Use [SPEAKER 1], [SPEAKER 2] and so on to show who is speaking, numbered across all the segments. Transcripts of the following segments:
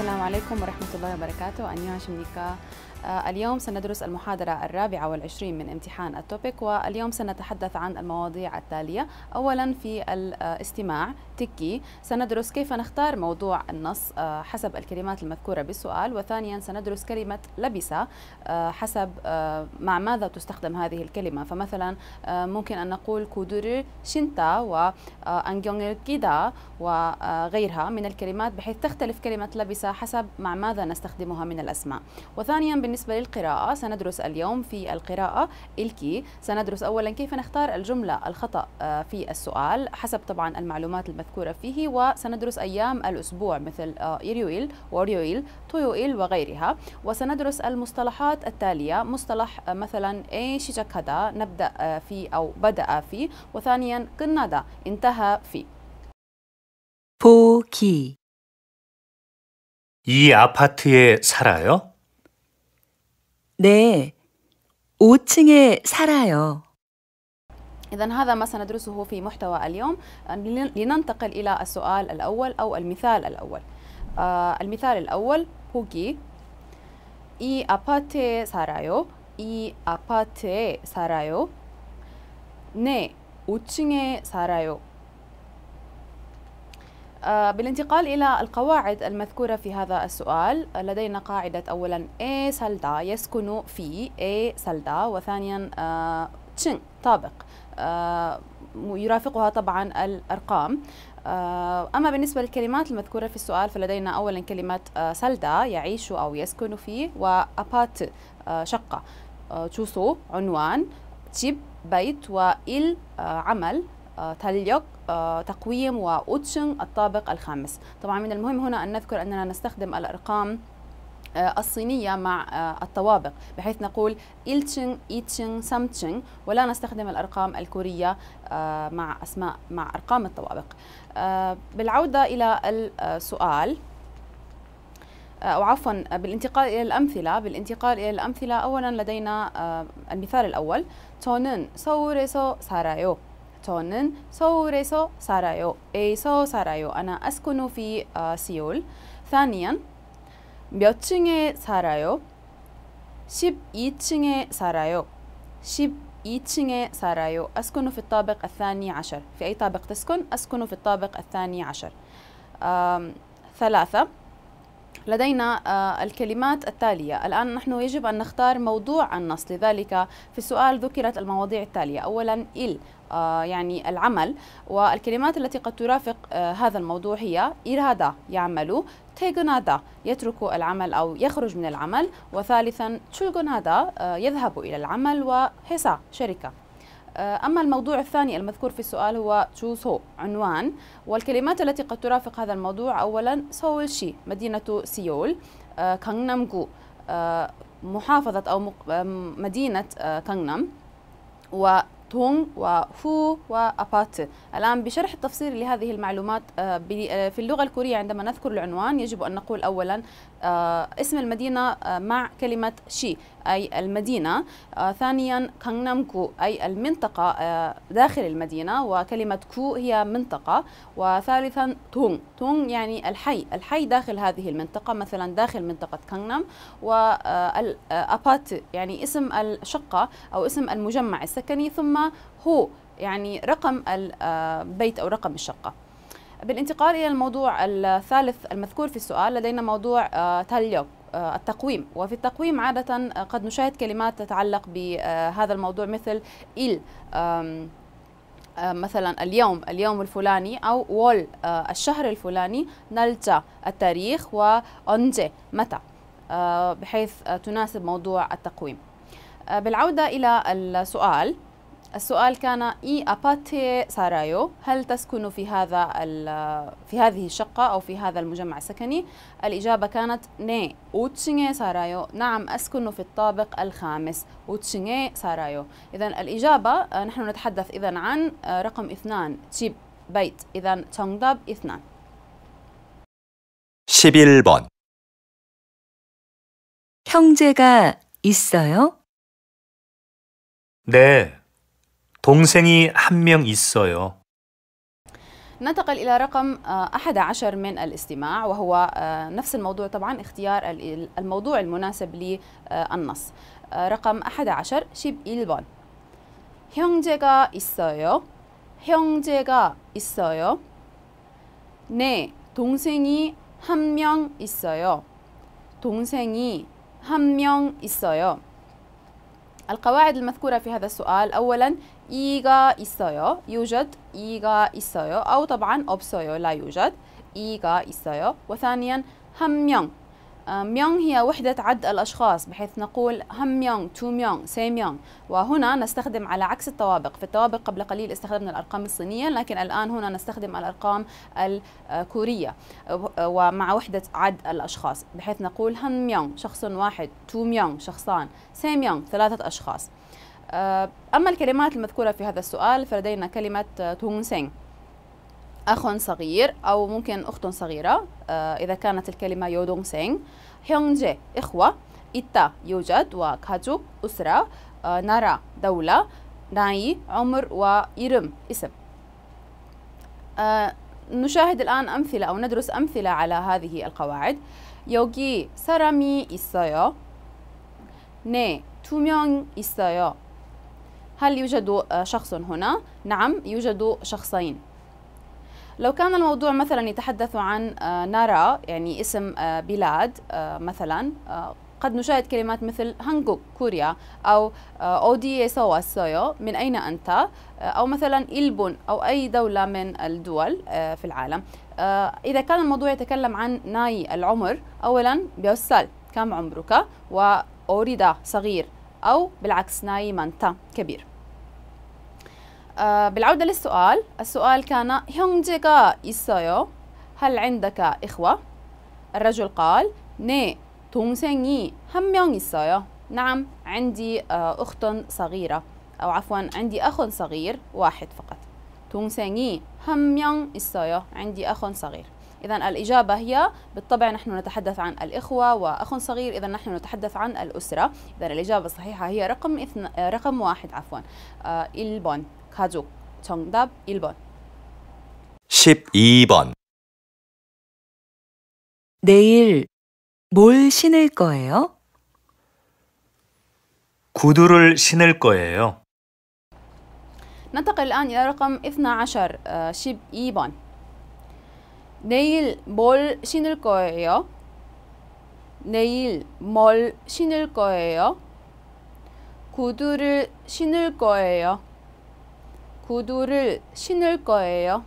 [SPEAKER 1] السلام عليكم ورحمة الله وبركاته. 안녕하십니까. اليوم سندرس المحاضرة 24 من امتحان التوبيك، واليوم سنتحدث عن المواضيع التالية. أولا في الاستماع تكي سندرس كيف نختار موضوع النص حسب الكلمات المذكورة بالسؤال، وثانيا سندرس كلمة لبس حسب مع ماذا تستخدم هذه الكلمة. فمثلا ممكن أن نقول كودر شنتا وأنجونغ كيدا وغيرها من الكلمات، بحيث تختلف كلمة لبس حسب مع ماذا نستخدمها من الأسماء. وثانيا بالنسبة للقراءة سندرس اليوم في القراءة الكي سندرس أولا كيف نختار الجملة الخطأ في السؤال حسب طبعا المعلومات المذكورة فيه، وسندرس أيام الأسبوع مثل إيريويل وريويل تويويل وغيرها. وسندرس المصطلحات التالية: مصطلح مثلا أي شيجاكادا نبدأ فيه أو بدأ فيه، وثانيا 끝나다 انتهى فيه.
[SPEAKER 2] 보기.
[SPEAKER 3] 이 아파트에 살아요?
[SPEAKER 2] 네, 5층에 살아요.
[SPEAKER 1] إذن هذا ما سندرسه في محتوى اليوم. لننتقل إلى السؤال الأول أو المثال الأول. المثال الأول 보기. 이 아파트에 살아요. 이 아파트에 살아요. 네, 5층에 살아요. بالانتقال إلى القواعد المذكورة في هذا السؤال، لدينا قاعدة أولا A سلدا يسكن في A سلدا، وثانيا تشن طابق يرافقها طبعا الأرقام. أما بالنسبة للكلمات المذكورة في السؤال فلدينا أولا كلمة سلدا يعيش أو يسكن فيه، وأبات شقة، تشوسو عنوان، جيب بيت، وإل عمل، 달력 تقويم، وأوتشن الطابق الخامس. طبعا من المهم هنا أن نذكر أننا نستخدم الأرقام الصينية مع الطوابق، بحيث نقول إلتشن إيتشن سامتشن، ولا نستخدم الأرقام الكورية مع أرقام الطوابق. بالعودة إلى السؤال أو عفوا بالانتقال إلى الأمثلة أولا لدينا المثال الأول: 저는 서울에서 살아요. 저는 서울에서 살아요. 에서 살아요. أنا أسكن في سيول. ثانيا 몇 층에 살아요? 12층에 살아요. 12층에 살아요. أسكن في الطابق الثاني عشر. في أي طابق تسكن؟ أسكن في الطابق الثاني عشر. ثلاثة لدينا الكلمات التالية. الآن نحن يجب أن نختار موضوع النص، لذلك في السؤال ذكرت المواضيع التالية: أولا يعني العمل، والكلمات التي قد ترافق هذا الموضوع هي إرادة يعمل، 퇴근하다 يترك العمل أو يخرج من العمل، وثالثا 출근하다 يذهب إلى العمل، و회사 شركة. أما الموضوع الثاني المذكور في السؤال هو 주소 عنوان، والكلمات التي قد ترافق هذا الموضوع: أولا 서울시 مدينة سيول، 강남구 محافظة أو مدينة 강남، و동 وهو وأبات. الآن بشرح التفصيل لهذه المعلومات في اللغة الكورية عندما نذكر العنوان يجب أن نقول أولا اسم المدينة مع كلمة شي أي المدينة، ثانيا 강남구 أي المنطقة داخل المدينة، وكلمة كو هي منطقة، وثالثا دong يعني الحي داخل هذه المنطقة، مثلا داخل منطقة 강남، والأبات يعني اسم الشقة أو اسم المجمع السكني، ثم هو يعني رقم البيت أو رقم الشقة. بالانتقال إلى الموضوع الثالث المذكور في السؤال لدينا موضوع 달력 التقويم، وفي التقويم عادة قد نشاهد كلمات تتعلق بهذا الموضوع مثل إل مثلا اليوم الفلاني، أو ول الشهر الفلاني، 날짜 التاريخ، وأنجي متى بحيث تناسب موضوع التقويم. بالعودة إلى السؤال كان إي 아파트에 살아요. هل تسكن في هذه الشقة أو في هذا المجمع السكني؟ الإجابة كانت 네, 5층에 살아요. نعم أسكن في الطابق الخامس. 5층에 살아요. إذن الإجابة نحن نتحدث إذن عن رقم 2 집 بيت. إذن 정답 2.
[SPEAKER 3] 11번.
[SPEAKER 2] 형제가 있어요?
[SPEAKER 3] 네, 동생이 한 명 있어요.
[SPEAKER 1] ننتقل إلى رقم 11 من الاستماع، وهو نفس الموضوع طبعا، اختيار الموضوع المناسب للنص. رقم 11 11번 형제가 있어요. 형제가 있어요. 네, 동생이 한 명 있어요. 동생이 한 명 있어요. القواعد المذكورة في هذا السؤال: أولاً إيغا إسايو يوجد، إيغا إسايو، أو طبعاً أوبسايو لا يوجد، إيغا إسايو. وثانياً هميون، ميون هي وحدة عد الأشخاص، بحيث نقول هميون، توميون، سيميون. وهنا نستخدم على عكس الطوابق. في الطوابق قبل قليل استخدمنا الأرقام الصينية، لكن الآن هنا نستخدم الأرقام الكورية ومع وحدة عد الأشخاص، بحيث نقول هميون شخص واحد، توميون شخصان، سيميون 3 أشخاص. أما الكلمات المذكورة في هذا السؤال فلدينا كلمة 동생 أخ صغير، أو ممكن أخت صغيرة إذا كانت الكلمة يودong생. 형제 إخوة، 있다 يوجد، و가족 أسرة، 나라 دولة، 나이 عمر، وإرم اسم. نشاهد الآن أمثلة أو ندرس أمثلة على هذه القواعد. 여기 사람이 있어요. 네, 2명 있어요. هل يوجد شخص هنا؟ نعم، يوجد شخصين. لو كان الموضوع مثلا يتحدث عن نارا، يعني اسم بلاد مثلا، قد نشاهد كلمات مثل 한국 كوريا، أو 어디에서 왔어요 من أين أنت، أو مثلا 일본 أو أي دولة من الدول في العالم. إذا كان الموضوع يتكلم عن ناي العمر، أولا 몇 살 كم عمرك، وأوريدا صغير، أو بالعكس ناي منتا كبير. بالعودة للسؤال، السؤال كان 형제가 있어요. هل عندك إخوة؟ الرجل قال 네, 동생이 한 명 있어요. نعم، عندي أخت صغيرة، أو عفوا عندي أخ صغير واحد فقط. 동생이 한 명 있어요، عندي أخ صغير. إذا الإجابة هي بالطبع نحن نتحدث عن الإخوة وأخ صغير، إذا نحن نتحدث عن الأسرة. إذا الإجابة الصحيحة هي رقم 1 عفوا 1번 가족. 정답 1번.
[SPEAKER 3] 12번.
[SPEAKER 2] 내일 뭘 신을 거예요?
[SPEAKER 3] 구두를 신을 거예요.
[SPEAKER 1] ننتقل الآن إلى رقم 12 12번. 내일 뭘 신을 거예요? 내일 뭘 신을 거예요? 구두를 신을 거예요. 구두를 신을 거예요.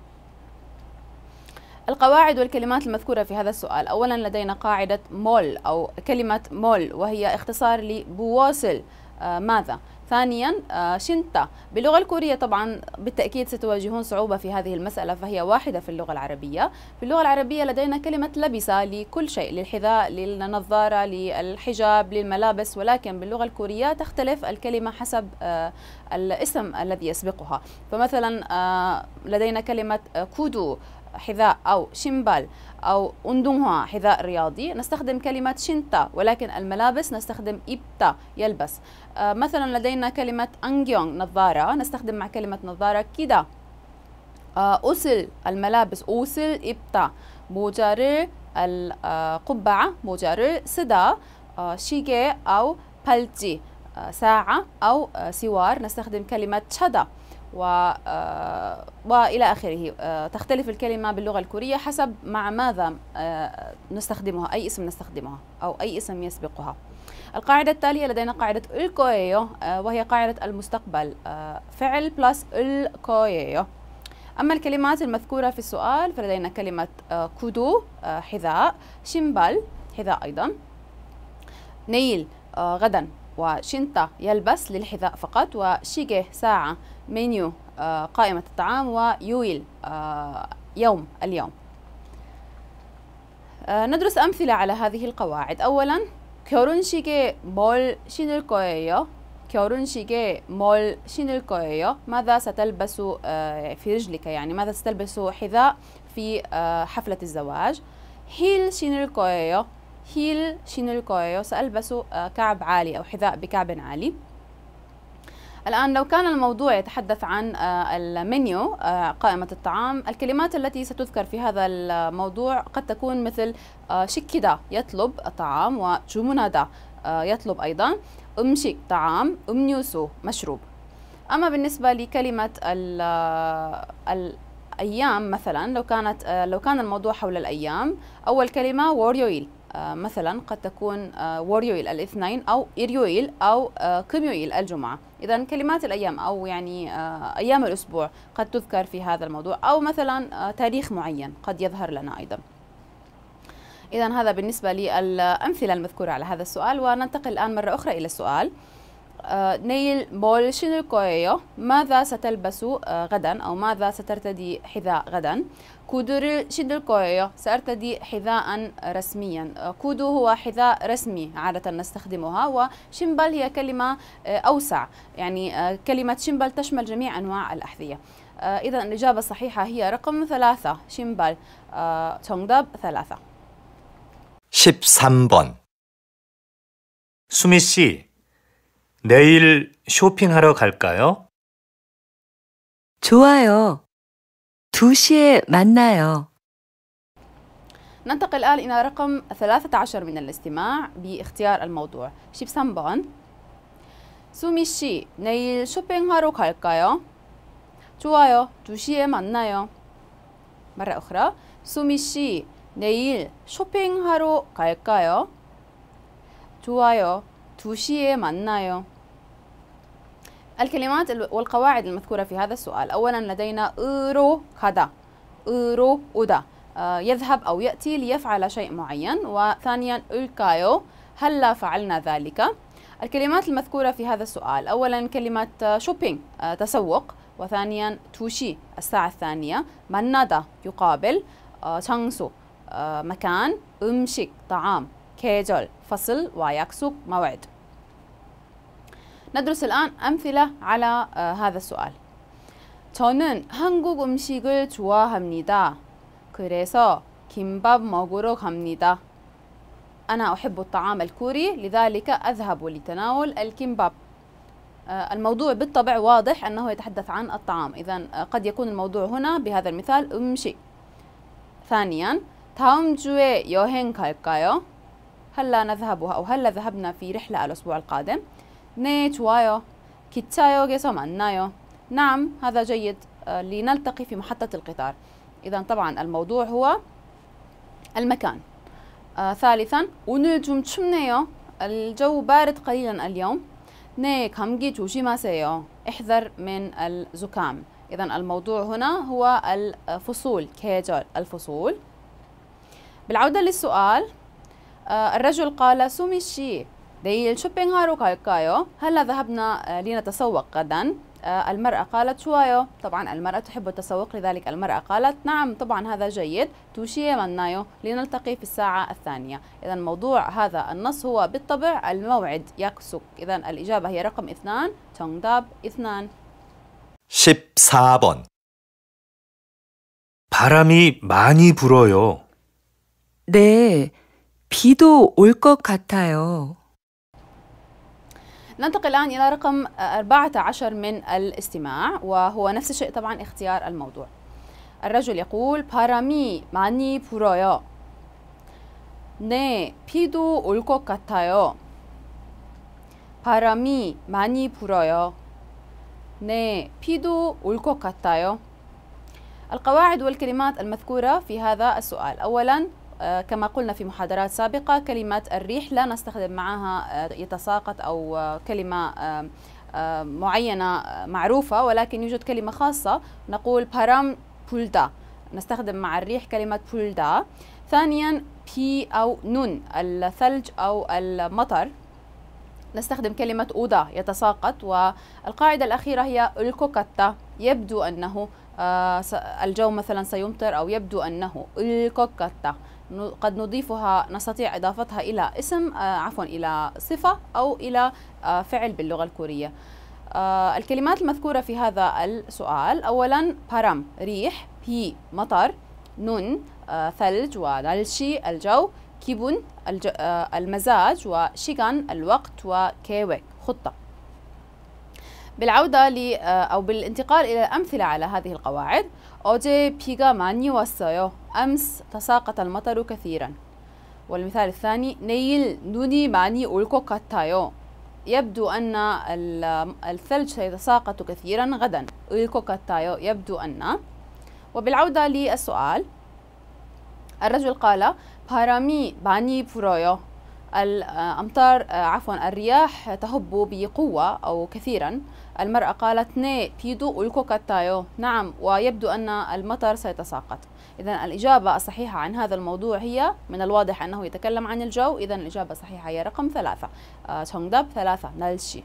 [SPEAKER 1] القواعد والكلمات المذكورة في هذا السؤال: أولا لدينا قاعدة مول أو كلمة مول، وهي اختصار لبواصل ماذا. ثانيا شنتا. باللغة الكورية طبعا بالتأكيد ستواجهون صعوبة في هذه المسألة، فهي واحدة في اللغة العربية. في اللغة العربية لدينا كلمة لبسة لكل شيء، للحذاء، للنظارة، للحجاب، للملابس، ولكن باللغة الكورية تختلف الكلمة حسب الاسم الذي يسبقها. فمثلا لدينا كلمة كودو حذاء، أو شمبال، أو أندونها حذاء رياضي، نستخدم كلمة شنتا، ولكن الملابس نستخدم إبتا يلبس. مثلا لدينا كلمة أنجيون نظارة، نستخدم مع كلمة نظارة كيدا. أوسل الملابس، أوسل إبتا. موجار을 القبعة، موجار을 쓰다. 시계 أو 팔찌 ساعة أو سوار، نستخدم كلمة شدا. وإلى آخره. تختلف الكلمة باللغة الكورية حسب مع ماذا نستخدمها، أي اسم نستخدمها أو أي اسم يسبقها. القاعدة التالية لدينا قاعدة الكويو، وهي قاعدة المستقبل، فعل بلس الكويو. أما الكلمات المذكورة في السؤال فلدينا كلمة كودو حذاء، شمبال حذاء أيضا، نيل غدا، وشنتا يلبس للحذاء فقط، وشيجي ساعة، منيو قائمة الطعام، ويويل يوم اليوم. ندرس أمثلة على هذه القواعد. أولا 결혼식에 뭘 신을 거예요? 결혼식에 뭘 신을 거예요? ماذا ستلبس في رجلك، يعني ماذا ستلبس حذاء في حفلة الزواج. 힐 신을 거예요. 힐 신을 거예요، سألبس كعب عالي أو حذاء بكعب عالي. الآن لو كان الموضوع يتحدث عن المنيو، قائمة الطعام، الكلمات التي ستذكر في هذا الموضوع قد تكون مثل شكدا يطلب الطعام، وجمونادا يطلب أيضا، أمشك طعام، أمنيوسو مشروب. أما بالنسبة لكلمة الأيام مثلا، لو كان الموضوع حول الأيام، أول كلمة ووريويل، مثلا قد تكون ووريويل الاثنين، أو إريويل أو كيميويل الجمعة. إذا كلمات الأيام أو يعني أيام الأسبوع قد تذكر في هذا الموضوع، أو مثلا تاريخ معين قد يظهر لنا أيضا. إذا هذا بالنسبة للأمثلة المذكورة على هذا السؤال. وننتقل الآن مرة أخرى إلى السؤال. نيل 뭘 신을 거예요؟ ماذا ستلبس غدا، أو ماذا سترتدي حذاء غدا؟ 구두를 신을 거예요، سأرتدي حذاء رسميا. كودو هو حذاء رسمي عادة نستخدمها، وشمبل هي كلمة أوسع، يعني كلمة شمبل تشمل جميع أنواع الأحذية. إذا الإجابة الصحيحة هي رقم 3، شمبل. 정답 3.
[SPEAKER 3] 13번. 수미 씨, 내일 쇼핑하러 갈까요?
[SPEAKER 2] 좋아요. 2시에 만나요.
[SPEAKER 1] ننتقل الآن إلى رقم 13 من الاستماع باختيار الموضوع. 13번. 수미 씨, 내일 쇼핑하러 갈까요? 좋아요. 2시에 만나요. مرة أخرى. 수미 씨, 내일 쇼핑하러 갈까요? 좋아요. 2시에 만나요. الكلمات والقواعد المذكورة في هذا السؤال. أولا لدينا 으로 가다، 으로 오다، يذهب أو يأتي ليفعل شيء معين. وثانيا 을까요، هلا فعلنا ذلك. الكلمات المذكورة في هذا السؤال، أولا كلمة شوبينج تسوق، وثانيا توشي الساعة الثانية، 만나다 يقابل، 장소 مكان، 음식 طعام، 계절 فصل، و약속 موعد. ندرس الآن أمثلة على هذا السؤال. 저는 한국 음식을 좋아합니다. 그래서 김밥 먹으러 갑니다. أنا أحب الطعام الكوري، لذلك أذهب لتناول الكمباب. الموضوع بالطبع واضح أنه يتحدث عن الطعام، إذن قد يكون الموضوع هنا بهذا المثال 음식. ثانيا 다음 주에 여행 갈까요؟ هلا نذهب أو هلا ذهبنا في رحلة الأسبوع القادم. 네 좋아요. 기차역에서 만나요. نعم هذا جيد، لنلتقي في محطة القطار. إذا طبعا الموضوع هو المكان. ثالثا 오늘 좀 춥네요. الجو بارد قليلا اليوم. 네 감기 조심하세요. احذر من الزكام. إذا الموضوع هنا هو الفصول، 계절 الفصول. بالعودة للسؤال، الرجل قال 수미 씨 내일 쇼핑하러 갈까요؟ هلا ذهبنا لنتسوق غدا. المرأة قالت 좋아요. طبعا المرأة تحب التسوق، لذلك المرأة قالت نعم طبعا هذا جيد. 2시에 만나요، لنلتقي في الساعة الثانية. إذا موضوع هذا النص هو بالطبع الموعد، 약속. إذا الإجابة هي رقم 2، 정답 2.
[SPEAKER 3] 14번. 바람이 많이 불어요.
[SPEAKER 2] 네, 비도 올 것 같아요.
[SPEAKER 1] ننتقل الآن إلى رقم 14 من الاستماع، وهو نفس الشيء طبعا اختيار الموضوع. الرجل يقول 바람이 많이 불어요. 네, 비도 올 것 같아요. 바람이 많이 불어요. 네, 비도 올 것 같아요. القواعد والكلمات المذكورة في هذا السؤال. أولا كما قلنا في محاضرات سابقة، كلمة الريح لا نستخدم معها يتساقط أو كلمة معينة معروفة، ولكن يوجد كلمة خاصة نقول 바람 불다، نستخدم مع الريح كلمة 불다. ثانيا بي أو نون الثلج أو المطر، نستخدم كلمة أودا يتساقط. والقاعدة الأخيرة هي الكوكاتا، يبدو أنه الجو مثلا سيمطر، أو يبدو أنه الكوكاتا قد نضيفها، نستطيع إضافتها إلى اسم إلى صفة أو إلى فعل باللغة الكورية. الكلمات المذكورة في هذا السؤال، أولا 바람 ريح، بي مطر، نون ثلج، ونالشي الجو، 기분 المزاج، وشيغان الوقت، وكيوك خطة. بالعودة أو بالانتقال إلى الأمثلة على هذه القواعد. 어제 비가 많이 왔어요. أمس تساقط المطر كثيرا. والمثال الثاني 내일 눈이 많이 올 것 같아요. يبدو أن الثلج سيتساقط كثيرا غدا. 올 것 같아요 يبدو أن. وبالعودة للسؤال، الرجل قال 바람이 많이 불어요. الرياح تهب بقوة أو كثيرا. المرأة قالت 네 비도 올 것 같아요. نعم ويبدو أن المطر سيتساقط. إذن الإجابة الصحيحة عن هذا الموضوع هي، من الواضح أنه يتكلم عن الجو، إذن الإجابة الصحيحة هي رقم 3. 정답 3 날씨.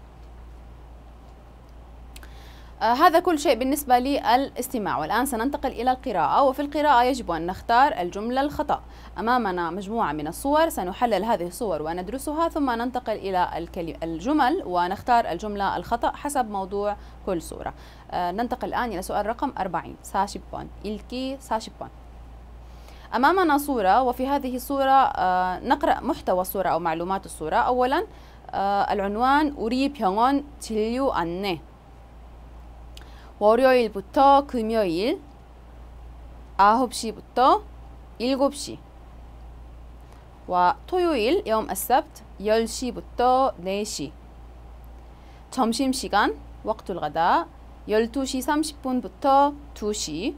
[SPEAKER 1] هذا كل شيء بالنسبة للاستماع، والآن سننتقل إلى القراءة. وفي القراءة يجب أن نختار الجملة الخطأ. أمامنا مجموعة من الصور، سنحلل هذه الصور وندرسها، ثم ننتقل إلى الجمل ونختار الجملة الخطأ حسب موضوع كل صورة. ننتقل الآن إلى سؤال رقم 40. 40번 읽기 40번. أمامنا صورة، وفي هذه الصورة نقرأ محتوى الصورة أو معلومات الصورة. أولا العنوان 우리 병원 진료 안내. 월요일부터 금요일 9시부터 7시 و토요일 يوم السبت 10시부터 4시. 점심시간 وقت الغداء 12시 30분부터 2시.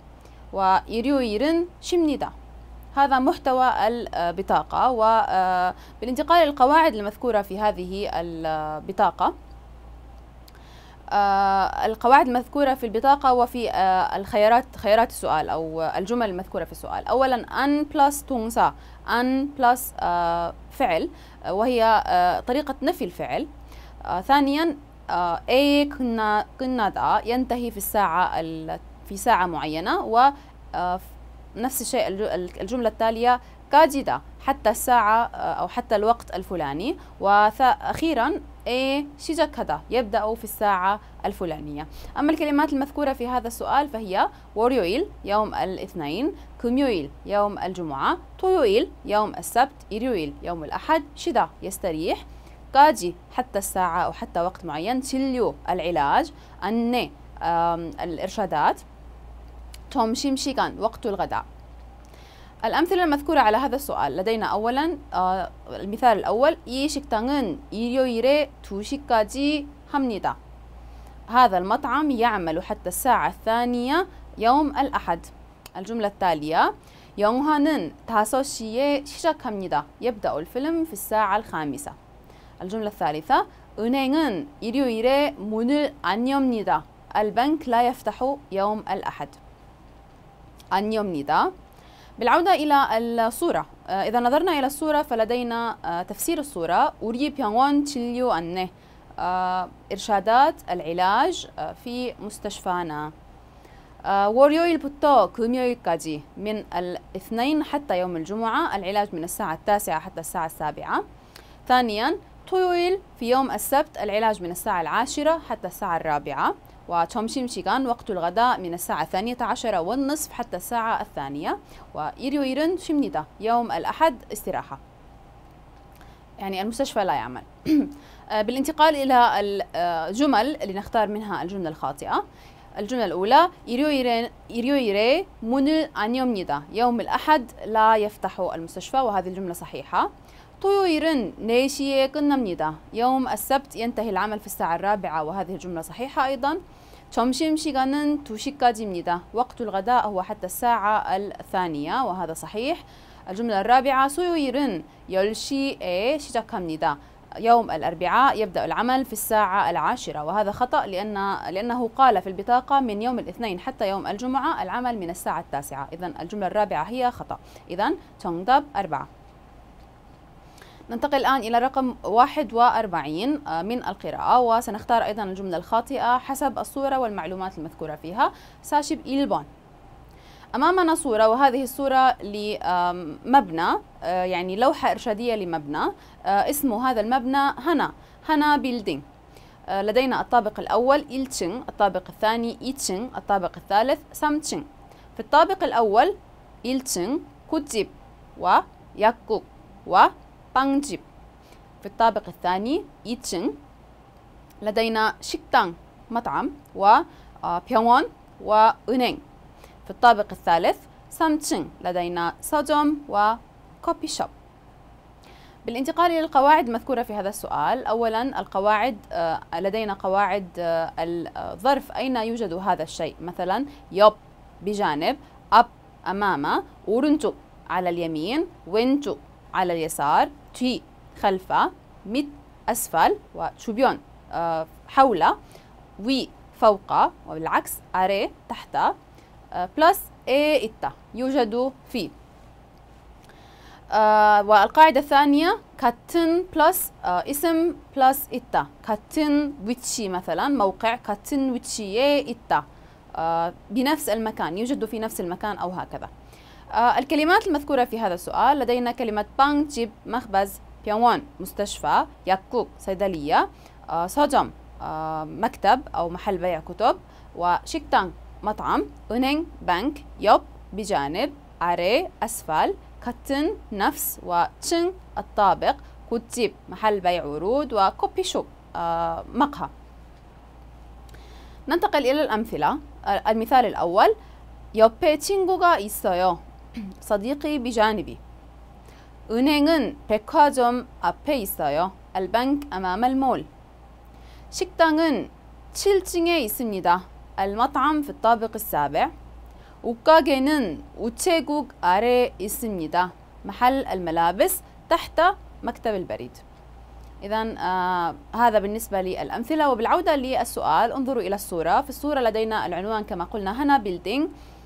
[SPEAKER 1] و일요일은 쉽니다. هذا محتوى البطاقة. وبالانتقال للقواعد المذكورة في هذه البطاقة، القواعد المذكورة في البطاقة وفي خيارات السؤال أو الجمل المذكورة في السؤال. أولا an plus 동사، an plus فعل وهي طريقة نفي الفعل. ثانيا a 끝나다 ينتهي في ساعة معينة. ونفس الشيء الجملة التالية 까지다 حتى الساعة أو حتى الوقت الفلاني. وأخيرا 시작하다 يبدأ في الساعة الفلانية. أما الكلمات المذكورة في هذا السؤال فهي 월요일 يوم الاثنين، 금요일 يوم الجمعة، 토요일 يوم السبت، 일요일 يوم الأحد، 쉬다 يستريح، 까지 حتى الساعة أو حتى وقت معين، 진료 العلاج، 안내 الإرشادات، 점심시간 وقت الغداء. الأمثلة المذكورة على هذا السؤال لدينا أولا المثال الأول 이 식당은 일요일에 2시까지 합니다. هذا المطعم يعمل حتى الساعة الثانية يوم الأحد. الجملة التالية 영화는 5시에 시작합니다. يبدأ الفيلم في الساعة الخامسة. الجملة الثالثة 은행은 일요일에 문을 안 엽니다. البنك لا يفتح يوم الأحد. 안 엽니다. بالعودة إلى الصورة، إذا نظرنا إلى الصورة فلدينا تفسير الصورة 우리 병원 진료 안내، إرشادات العلاج في مستشفانا. 월요일부터 금요일까지 من الاثنين حتى يوم الجمعة، العلاج من الساعة 9 حتى الساعة 7. ثانيا 토요일 في يوم السبت، العلاج من الساعة 10 حتى الساعة 4. و점심시간 وقت الغداء من الساعة 12:30 حتى الساعة 2. و일요일은 쉽니다. يوم الأحد استراحة، يعني المستشفى لا يعمل. بالانتقال إلى الجمل لنختار منها الجملة الخاطئة. الجملة الأولى 일요일에 문을 안 엽니다. يوم الأحد لا يفتح المستشفى، وهذه الجملة صحيحة. 토요일은 4시에 끝납니다. يوم السبت ينتهي العمل في الساعة 4، وهذه الجملة صحيحة أيضا. 점심시간은 2시까지입니다. وقت الغداء هو حتى الساعة 2، وهذا صحيح. الجملة الرابعة 수요일은 10시에 시작합니다. يوم الأربعاء يبدأ العمل في الساعة 10، وهذا خطأ لأنه قال في البطاقة من يوم الاثنين حتى يوم الجمعة العمل من الساعة 9. إذن الجملة الرابعة هي خطأ. إذن 정답 4. ننتقل الآن إلى رقم 41 من القراءة، وسنختار أيضا الجملة الخاطئة حسب الصورة والمعلومات المذكورة فيها. 41. أمامنا صورة، وهذه الصورة لمبنى، يعني لوحة إرشادية لمبنى. اسم هذا المبنى هنا بيلدينغ. لدينا الطابق الأول 1층، الطابق الثاني 2층، الطابق الثالث 3층. في الطابق الأول 1층 굿집 و약국 و빵집. في الطابق الثاني 2층 لدينا 식당 مطعم و병원 و은행. في الطابق الثالث 3층 لدينا 서점 وكوفي شوب. بالانتقال إلى القواعد المذكورة في هذا السؤال، أولا القواعد لدينا قواعد الظرف أين يوجد هذا الشيء، مثلا 옆 بجانب، 앞 أمام، 오른쪽 على اليمين، 왼쪽 على اليسار، 뒤 خلفه، 밑 أسفل، و주변 حول، 위 فوق، وبالعكس 아래 تحت، بلس 에 있다 يوجد في. والقاعدة الثانية 같은 بلس اسم بلس 있다. 같은 위치 مثلا موقع 같은 위치에 있다 بنفس المكان، يوجد في نفس المكان أو هكذا. الكلمات المذكورة في هذا السؤال لدينا كلمة 빵집 مخبز، 병원 مستشفى، 약국 صيدلية، 서점 مكتب أو محل بيع كتب، و식당 مطعم، 은행 بنك، 옆 بجانب، 아래 أسفل، 같은 نفس، و층 الطابق، 굿집 محل بيع ورود، وكوفي شوب مقهى. ننتقل إلى الأمثلة. المثال الأول 옆에 친구가 있어요. صديقي بجانبي. 은행은 백화점 앞에 있어요. البنك أمام المول. 식당은 7층에 있습니다. المطعم في الطابق السابع. 옷가게는 우체국 아래 있습니다. محل الملابس تحت مكتب البريد. إذا هذا بالنسبة للأمثلة. وبالعودة للسؤال انظروا إلى الصورة. في الصورة لدينا العنوان كما قلنا هنا building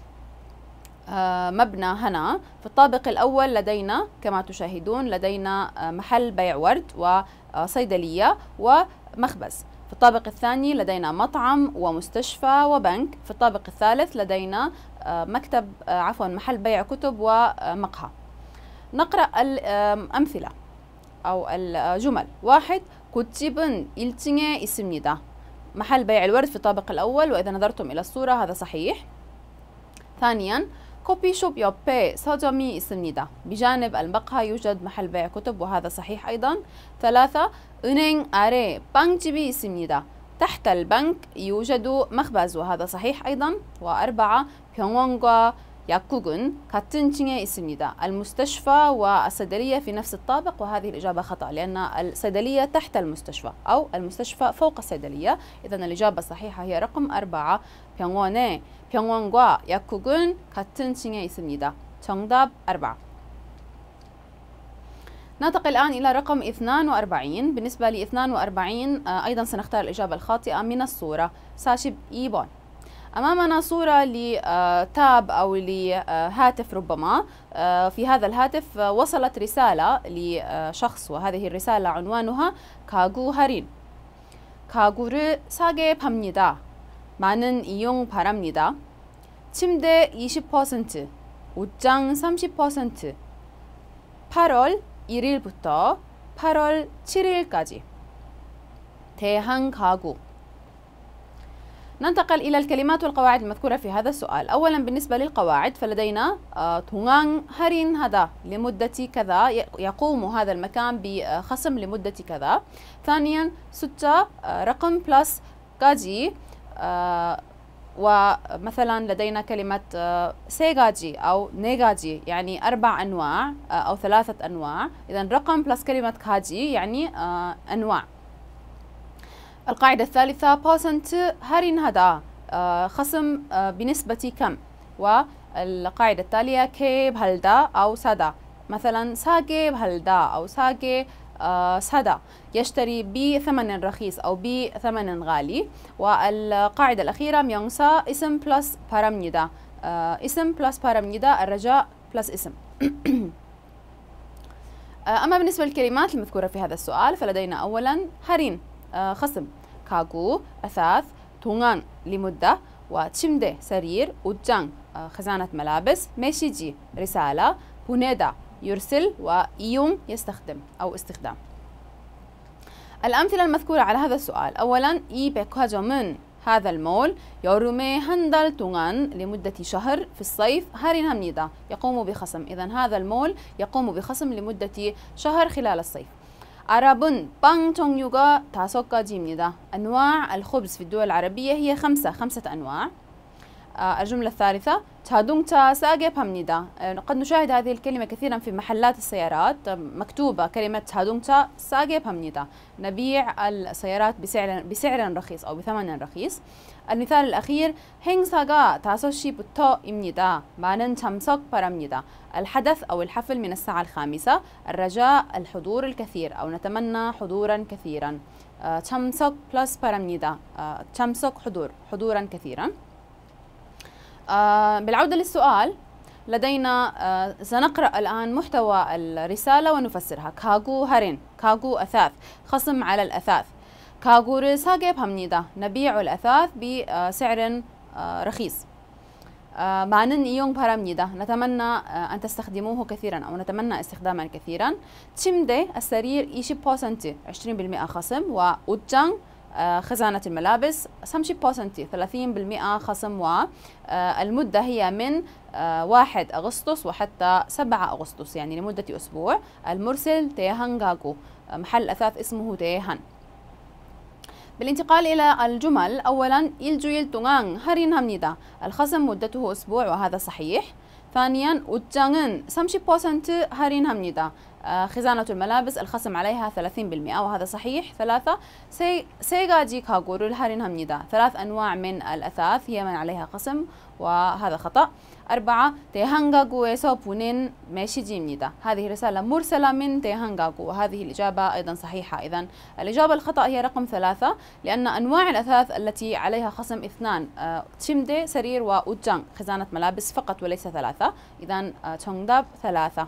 [SPEAKER 1] مبنى هنا. في الطابق الأول لدينا كما تشاهدون لدينا محل بيع ورد وصيدلية ومخبز. في الطابق الثاني لدينا مطعم ومستشفى وبنك. في الطابق الثالث لدينا محل بيع كتب ومقهى. نقرأ الأمثلة أو الجمل. واحد 굿집은 1층에 있습니다. محل بيع الورد في الطابق الأول، وإذا نظرتم إلى الصورة هذا صحيح. ثانيا 커피숍 옆에 서점이 있습니다. بجانب المقهى يوجد محل بيع كتب، وهذا صحيح أيضا. ثلاثة 은행 아래 빵집이 있습니다. تحت البنك يوجد مخبز، وهذا صحيح أيضا. وأربعة 병원과 약국은 같은 층에 있습니다. المستشفى والصيدلية في نفس الطابق، وهذه الإجابة خطأ لأن الصيدلية تحت المستشفى أو المستشفى فوق الصيدلية. إذن الإجابة الصحيحة هي رقم 4 병원과 약국은 같은 층에 있습니다. 정답 4. ننتقل الآن إلى رقم 42. بالنسبة ل 42 أيضا سنختار الإجابة الخاطئة من الصورة. 42번. أمامنا صورة لتاب أو لهاتف ربما. في هذا الهاتف وصلت رسالة لشخص، وهذه الرسالة عنوانها 가구 할인. 가구를 사게 팝니다. 많은 이용 바랍니다. 침대 20%, 옷장 30%. 8월 1일부터 8월 7일까지. 대한 가구. ننتقل إلى الكلمات والقواعد المذكورة في هذا السؤال. أولا بالنسبة للقواعد فلدينا 동항 할인 هذا لمدة كذا، يقوم هذا المكان بخصم لمدة كذا. ثانيا 숫자 رقم بلس 까지، ومثلا لدينا كلمة 세 가지 أو 네 가지 يعني 4 أنواع أو 3 أنواع. إذا رقم بلس كلمة 가지 يعني أنواع. القاعدة الثالثة % 할인 هذا خصم بنسبة كم. والقاعدة التالية 개 발다 أو 사다، مثلا 사게 발다 أو 사게 사다 يشتري بثمن رخيص أو بثمن غالي. والقاعدة الأخيرة 명사 اسم بلس 바랍니다، اسم بلس 바랍니다 الرجاء بلس اسم. أما بالنسبة للكلمات المذكورة في هذا السؤال فلدينا أولا 할인 خصم، 가구 أثاث، 동안 لمدة، و침대 سرير، 옷장 خزانة ملابس، 메시지 رسالة، 보내다 يرسل، وإيوم يستخدم أو استخدام. الأمثلة المذكورة على هذا السؤال. أولا 이 백화점은 هذا المول 여름에 한 달 동안 لمدة شهر في الصيف 할인합니다، يقوم بخصم. إذن هذا المول يقوم بخصم لمدة شهر خلال الصيف. عرب은 빵 종류가 5가지입니다. أنواع الخبز في الدول العربية هي خمسة أنواع. الجملة الثالثة 자동차 싸게 팝니다. قد نشاهد هذه الكلمة كثيرا في محلات السيارات، مكتوبة كلمة 자동차 싸게 팝니다. نبيع السيارات بسعر رخيص أو بثمن رخيص. المثال الأخير 행사가 5시부터입니다. 많은 참석 바랍니다. الحدث أو الحفل من الساعة 5. الرجاء الحضور الكثير أو نتمنى حضورا كثيرا. 참석 بلس 바랍니다. 참석 حضورا كثيرا. بالعودة للسؤال، لدينا سنقرأ الآن محتوى الرسالة ونفسرها. 가구 할인، 가구 أثاث، خصم على الأثاث. 가구를 싸게 팝니다. نبيع الأثاث بسعر رخيص. 많은 이용 바랍니다. نتمنى أن تستخدموه كثيرا أو نتمنى استخداما كثيرا. 침대 السرير 20% خصم. و옷장 خزانة الملابس 30% خصم. والمدة هي من 1 أغسطس وحتى 7 أغسطس، يعني لمدة أسبوع. المرسل 대한 가구، محل أثاث اسمه 대한. بالانتقال إلى الجمل، أولا 일주일 동안 할인합니다. الخصم مدته أسبوع وهذا صحيح. ثانيا 옷장은 30% 할인합니다. خزانة الملابس الخصم عليها 30% وهذا صحيح. 3 세 가지 가구를 할인합니다. 3 أنواع من الأثاث هي من عليها خصم وهذا خطأ. 4 대한 가구에서 보낸 메시지입니다. هذه رسالة مرسلة من 대한 가구 وهذه الإجابة أيضا صحيحة. إذن الإجابة الخطأ هي رقم 3، لأن أنواع الأثاث التي عليها خصم 2 침대، سرير وأوتجان خزانة ملابس فقط وليس 3. إذن 정답 3.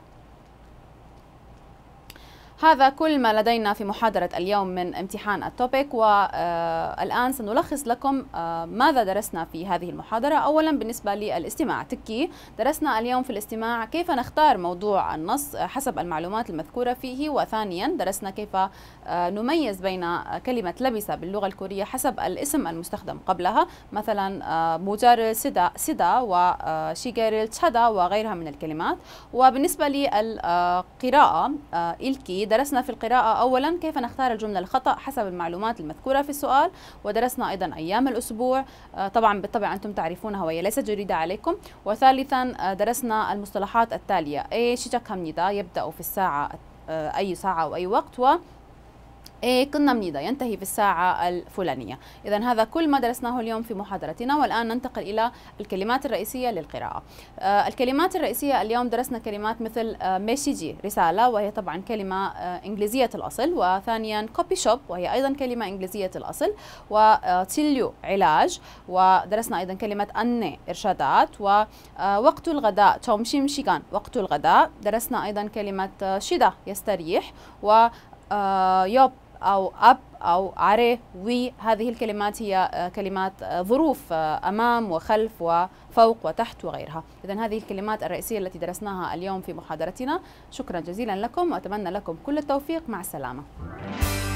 [SPEAKER 1] هذا كل ما لدينا في محاضرة اليوم من امتحان التوبيك. والآن سنلخص لكم ماذا درسنا في هذه المحاضرة. أولا بالنسبة للاستماع تكي، درسنا اليوم في الاستماع كيف نختار موضوع النص حسب المعلومات المذكورة فيه. وثانيا درسنا كيف نميز بين كلمة لبس باللغة الكورية حسب الاسم المستخدم قبلها، مثلا موجار سدا وشيجر تشادا وغيرها من الكلمات. وبالنسبة للقراءة إلكي، درسنا في القراءة أولا كيف نختار الجملة الخطأ حسب المعلومات المذكورة في السؤال. ودرسنا أيضا أيام الأسبوع، طبعا بالطبع أنتم تعرفونها وهي ليست جديدة عليكم. وثالثا درسنا المصطلحات التالية: 시작합니다 يبدأ في الساعة أي ساعة أو أي وقت، و 끝납니다 ينتهي في الساعة الفلانية. إذن هذا كل ما درسناه اليوم في محاضرتنا. والآن ننتقل إلى الكلمات الرئيسية للقراءة. الكلمات الرئيسية اليوم درسنا كلمات مثل ميسيجي رسالة، وهي طبعا كلمة إنجليزية الأصل. وثانيا كوبي شوب، وهي أيضا كلمة إنجليزية الأصل. وتيليو علاج. ودرسنا أيضا كلمة أني إرشادات. ووقت الغداء 점심 시간 وقت الغداء. درسنا أيضا كلمة شدة يستريح. و يوب أو أب أو عري وي، هذه الكلمات هي كلمات ظروف أمام وخلف وفوق وتحت وغيرها. إذن هذه الكلمات الرئيسية التي درسناها اليوم في محاضرتنا. شكرا جزيلا لكم وأتمنى لكم كل التوفيق. مع السلامة.